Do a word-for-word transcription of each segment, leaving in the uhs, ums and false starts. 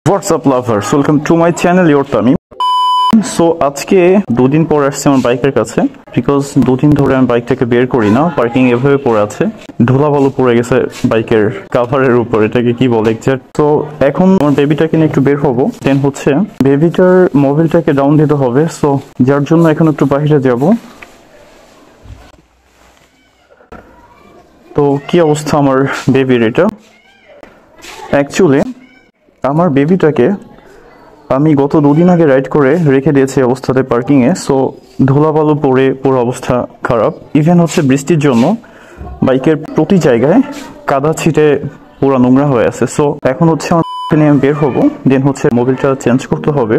What's up lovers, welcome to my channel your Tamim. So আজকে দুদিন পর আসছে আমার বাইকের কাছে বিকজ দুদিন ধরে আমি বাইকটাকে বের করি না, পার্কিং এভাবে পড়ে আছে, ধুলাবালু পড়ে গেছে বাইকের কভারের উপর, এটাকে কি বলে এক্সাক্ট। তো এখন আমার বেবিটাকে নিয়ে একটু বের হবো, দেন হচ্ছে বেবিটার মোবাইলটাকে ডাউন দিতে হবে, সো যার জন্য এখন একটু বাইরে যাব। তো কি অবস্থা আমার বেবির, এটা অ্যাকচুয়ালি আমার বেবিটাকে আমি গত দুদিন আগে রাইড করে রেখে দিয়েছি অবস্থাতে পার্কিংয়ে, সো ধুলাবালু পড়ে পুরো অবস্থা খারাপ। ইভেন হচ্ছে বৃষ্টির জন্য বাইকের প্রতি জায়গায় কাদা ছিটে পুরো নোংরা হয়ে আছে। সো এখন হচ্ছে আমার নিয়ে আমি বের হবো, দেন হচ্ছে মোবিলটা চেঞ্জ করতে হবে।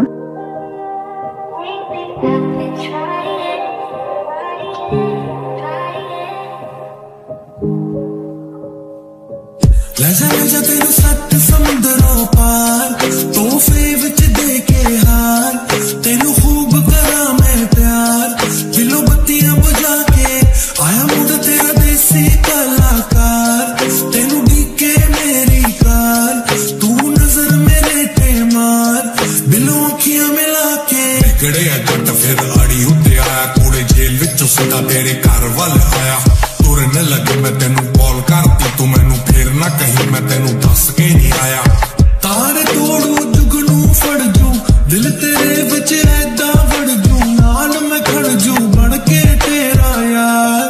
लजा लजा तेरे सत्त समुंदरों पार तोहफे विच दे के हार तेनू खूब करा मैं प्यार दिलों बत्तियां बुझा के आया मुड़ तेरा देसी कलाकार तेनू डीके मेरी कार तू नजर मेरे ते मार बिलों अखियां मिला के गड़े जट फिर आड़ी उत्ते आया कूड़े जेल विचों सीधा तेरे घर वाल आया तुरने लगे मैं तेनू कॉल करती तू मैनू फिर ना कहीं मैं तेनू दस के नहीं आया तारे तोड़ू जुगनू फड़ जू दिल तेरे विच ऐदा वड़ जू नाल मैं खड़ जू बन के तेरा यार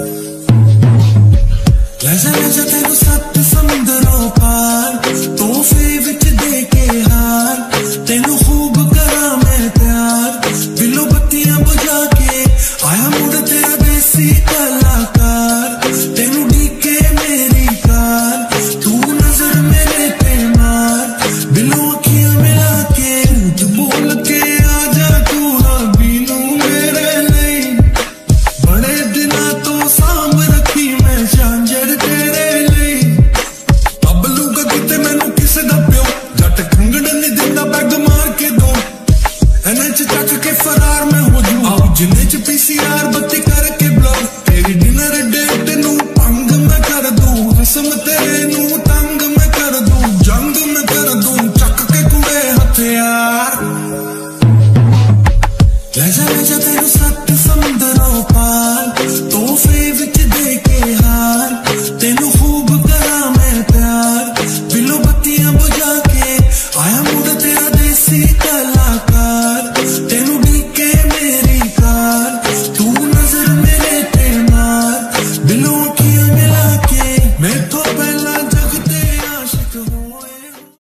लजा लजा तेनू सत्त समुंदरों पार तोहफे विच दे के हार तेनू खूब करा मैं प्यार दिलों बत्तियां बुझा के आया मुड़ तेरा देसी कलाकार तेनू डीके मेरी कार तू नजर मेरे ते मार बिलों अखियां मिला के झूठ बोल के आजा तू बीनू मेरे लिए बड़े दिना तो सांभ रखी मैं झांझर तेरे लिए बबलू का किते मैनू किसे दा प्यो जट खंगड़ नहीं दिंदा बैग मार के दो एने च चक के फरार मैं हो जू आओ जिन्ने च पीसीआर